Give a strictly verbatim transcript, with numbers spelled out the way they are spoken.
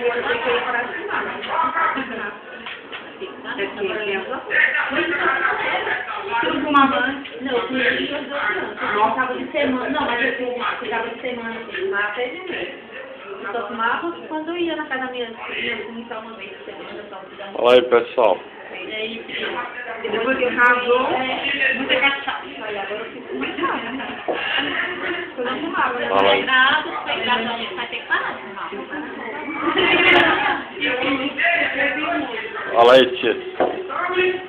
Você quer ir para cima. Tudo com uma mãe? Não, eu fui ali as duas crianças. Eu estava de semana. Não, mas eu ficava de semana assim, lá até de mês. Eu só fumava quando eu ia na casa da minha filha, eu fumava uma vez por semana, só cuidando. Fala aí, pessoal. E aí, depois que casou, muita cachaça. Aí agora eu fico muito mal, né? Eu não fumava, né? Fala aí. Vai ter que parar de fumar. Fala aí, tia.